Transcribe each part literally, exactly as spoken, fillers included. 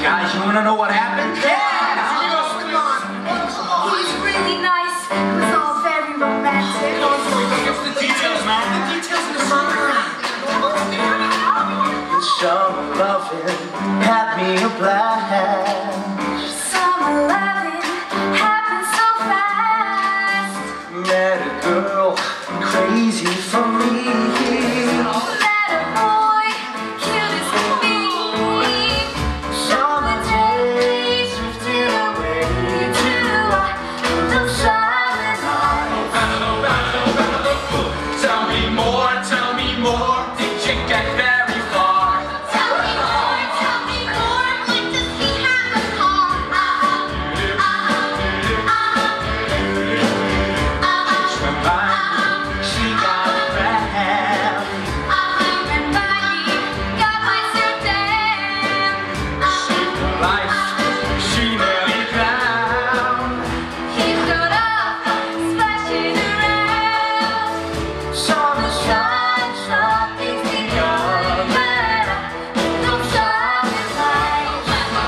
Guys, you wanna know what happened? Yeah! He's really nice. It was all very romantic. What's the details, man? The details in the song. The summer loving had me a blast. Summer loving happened so fast. Met a girl crazy for me. Met a boy cute as can be. Summer days drifted away to the summer night. Tell me more, tell me more. Did you get very far? Tell me more, tell me more. When does he have a car? Uh-huh, uh-huh, uh-huh, uh-huh. When by me, she got a ram. Uh-huh, and by me, got my sedan. Uh-huh. Life, she nearly drowned. He showed up, splashing around. Summer shine, Something's begun, but no summer light.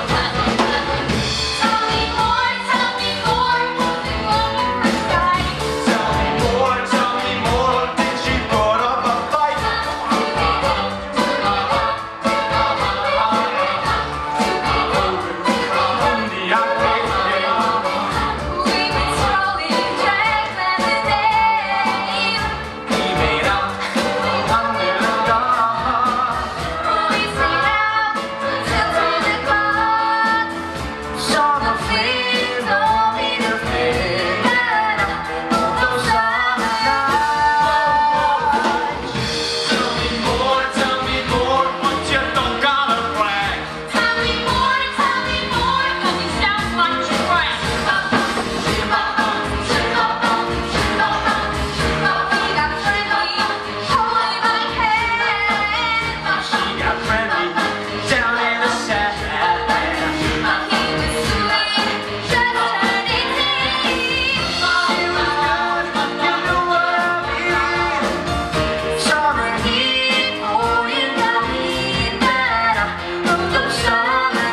Tell me more, tell me more. Was it love at first sight? Tell me more, tell me more. Did she put up a fight? We've been strolling, drank lemonade. We made out under the dawn. We stayed out till ten o'clock. Summer flames don't need a flame. Those summer nights. Tell me more, tell me more. What you don't gotta brag. Tell me more, tell me more, 'cause you sound like you brag. We got friendly, holding my hand. She got friendly down in the sand. He was sweet, just turned eighteen. You know what I mean? Summer heat pouring down me that those summer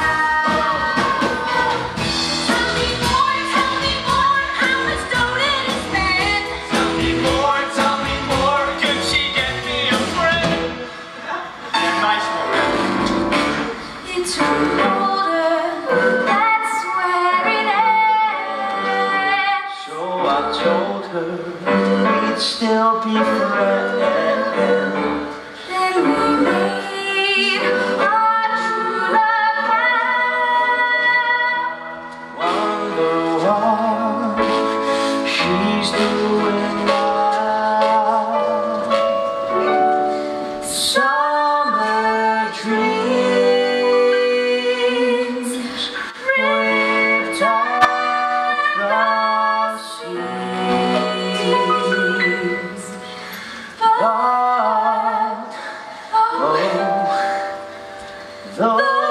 nights. Tell me more, tell me more, how much dough did he spend? Tell me more, tell me more. Could she get me a friend? Yeah, nice one. It's older, that's where it ends. So I told her we'd still be friends. Then we made our true love vow. Wonder what she's doing now. Summer dreams drift off the seas. But oh, though